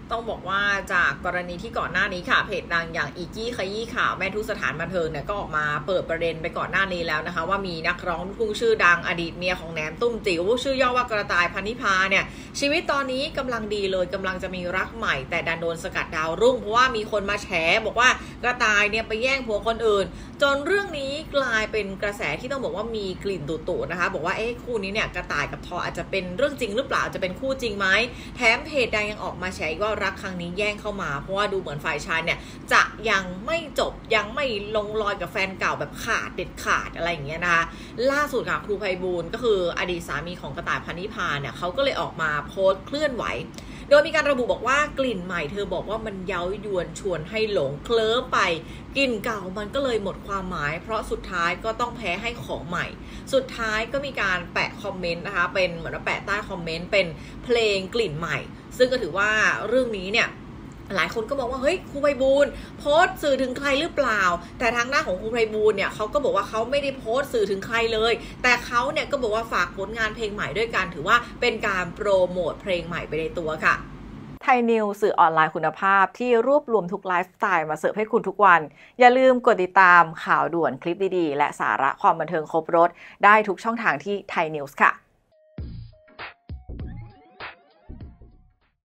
ต้องบอกว่าจากกรณีที่ก่อนหน้านี้ค่ะเพจดังอย่างอีกี้ขยี้ข่าวแม่ทุกสถานบันเทิงเนี่ยก็ออกมาเปิดประเด็นไปก่อนหน้านี้แล้วนะคะว่ามีนักร้องลูกทุ่งชื่อดังอดีตเมียของแหนมตุ้มจิ๋วชื่อย่อว่ากระต่ายพันธิพาเนี่ยชีวิตตอนนี้กำลังดีเลยกำลังจะมีรักใหม่แต่ดันโดนสกัดดาวรุ่งเพราะว่ามีคนมาแฉบอกว่ากระต่ายเนี่ยไปแย่งผัวคนอื่นจนเรื่องนี้กลายเป็นกระแสที่ต้องบอกว่ามีกลิ่นตุๆนะคะบอกว่าคู่นี้เนี่ยกระต่ายกับทออาจจะเป็นเรื่องจริงหรือเปล่าจะเป็นคู่จริงไหมแถมเพจดังยังออกมาแฉว่ารักครั้งนี้แย่งเข้ามาเพราะว่าดูเหมือนฝ่ายชายเนี่ยจะยังไม่จบยังไม่ลงรอยกับแฟนเก่าแบบขาดเด็ดขาดอะไรอย่างเงี้ยนะคะล่าสุดค่ะครูไพบูลย์ก็คืออดีตสามีของกระต่ายพันธิพาเนี่ยเขาก็เลยออกมาโพสต์เคลื่อนไหวโดยมีการระบุบอกว่ากลิ่นใหม่เธอบอกว่ามันเย้ายวนชวนให้หลงเคลิ้มไปกลิ่นเก่ามันก็เลยหมดความหมายเพราะสุดท้ายก็ต้องแพ้ให้ของใหม่สุดท้ายก็มีการแปะคอมเมนต์นะคะเป็นเหมือนว่าแปะใต้คอมเมนต์เป็นเพลงกลิ่นใหม่ซึ่งก็ถือว่าเรื่องนี้เนี่ยหลายคนก็บอกว่าเฮ้ยครูไพบูลย์โพสต์สื่อถึงใครหรือเปล่าแต่ทางหน้าของครูไพบูลย์เนี่ยเขาก็บอกว่าเขาไม่ได้โพสต์สื่อถึงใครเลยแต่เขาเนี่ยก็บอกว่าฝากผลงานเพลงใหม่ด้วยกันถือว่าเป็นการโปรโมทเพลงใหม่ไปในตัวค่ะไทยนิวสื่อออนไลน์คุณภาพที่รวบรวมทุกไลฟ์สไตล์มาเสิร์ฟให้คุณทุกวันอย่าลืมกดติดตามข่าวด่วนคลิปดีๆและสาระความบันเทิงครบรสได้ทุกช่องทางที่ไทยนิวส์ค่ะ